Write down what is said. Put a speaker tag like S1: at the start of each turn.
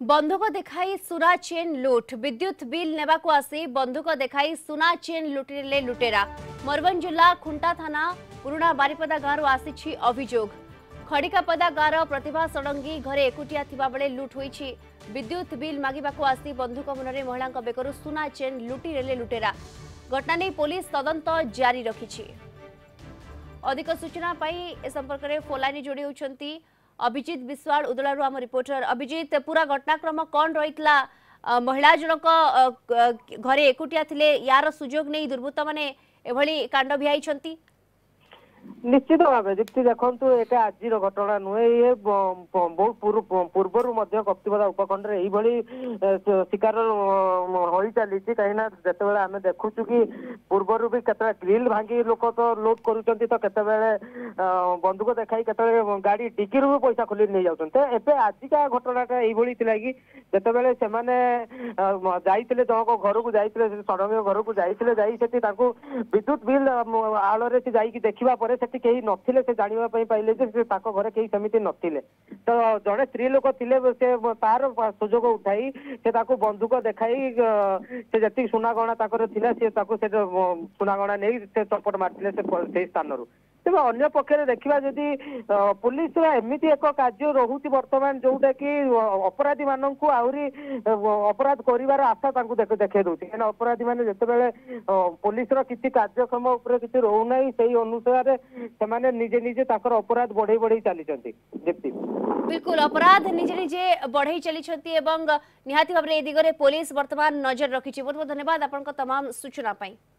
S1: बंधुक देखाई सुना चेन लुट विद्युत बिल नेबा को आसी बंधुक देखाई सुना चेन लुटिले लुटेरा मयूरभंज जिला खुंटा थाना पुराना बारिपदा गाँव आसी अभियोग खड़िकापदा गाँव प्रतिभा षडंगी घरे एकुटिया थिबा बेले लुट होईछि विद्युत बिल मागिबा को आसी बंधुक मुନରେ महिला बेकरु सुना चेन लुटिले लुटेरा घटना नहीं पुलिस तदंत जारी रखिछि। अधिक सूचना पाई ए संपर्क में फोलानी जोड़ी होती अभिजीत विश्वाल उदलारू आम रिपोर्टर। अभिजीत पूरा घटनाक्रम कौन रही महिला जनक घरे एकुटिया थिले यार सुजोग नहीं दुर्बृत्त माने एभली कांड भियाइछंती।
S2: निश्चित भाव दीप्ति देखु एटा आज घटना नुहे ये बहुत पूर्वर कप्तिपदा उपखंड में शिकार हो चली कहीं जिते आम देखु कि पूर्वर भी केत ग्रिल भांगी लोक तो लुट करुँच तो केतबेले बंदूक देखाई केतबेले गाड़ी डिक्की भी पैसा खोली नहीं जाते आजिका घटनाटा यही कि जितेबाला से जाते जन घर को जाते सड़ंग घर को जाते विद्युत बिल आड़ से जाकि देखा सेठी कहीं नथिले से जानिबा पई पाइले जे से ताको घरे कहीं समिति नथिले तो जड़े स्त्री लोक थिले से तार सुजोग उठाई से ताको बंदूक देखाई से जति सुना गहना ताकर थिला से ताको से सुना गहना नहीं से चपट मारथिले से स्थान रु तेज अन्य पक्षे देखा जदि पुलिस एमती एक कार्य रोचे बर्तमान जोटा कि अपराधी मानक आहरी अपराध कर आशा देखे दूसरी कहीं अपराधी मैंने जितेबाला पुलिस किसी कार्यक्रम किसी रोना से अनुसार से निजे निजे अपराध बढ़ई बढ़ई चली दीप्ति
S1: बिल्कुल अपराध निजे निजे बढ़ई चली निहाती भाव में ए दिगरे पुलिस वर्तमान नजर रखी। बहुत बहुत धन्यवाद आपन तमाम सूचना पाई।